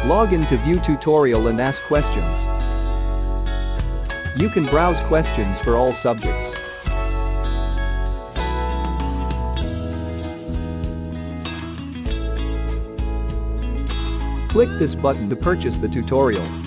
Log in to view tutorial and ask questions. You can browse questions for all subjects. Click this button to purchase the tutorial.